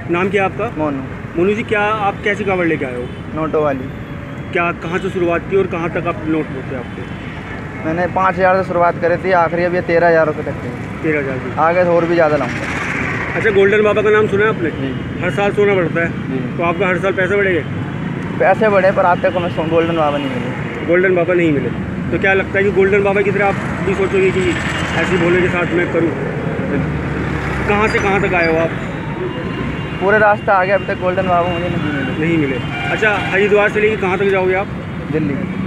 नाम क्या है आपका? मोनू। मोनू जी, क्या आप कैसी कावड़ लेके आए हो? नोटों वाली। क्या कहाँ से शुरुआत की और कहाँ तक आप नोट होते हैं आपके? मैंने 5,000 से शुरुआत करी थी, आखिरी अभी 13,000 रुपये तक थी। 13,000 की। आगे तो और भी ज़्यादा लाऊंगा। अच्छा, गोल्डन बाबा का नाम सुना है आपने? जी। हर साल सोना बढ़ता है, जी। तो आपका हर साल पैसे बढ़ेंगे? पैसे बढ़े पर आज तक हमें गोल्डन बाबा नहीं मिले। गोल्डन बाबा नहीं मिले, तो क्या लगता है कि गोल्डन बाबा की तरह आप भी सोचोगे कि ऐसी भोले के साथ मैं करूँ? कहाँ से कहाँ तक आए हो आप? पूरे रास्ता आगे, अभी तक गोल्डन बाबा मुझे नहीं मिले। नहीं मिले। अच्छा, हरिद्वार से लेके कहाँ तक जाओगे आप? दिल्ली।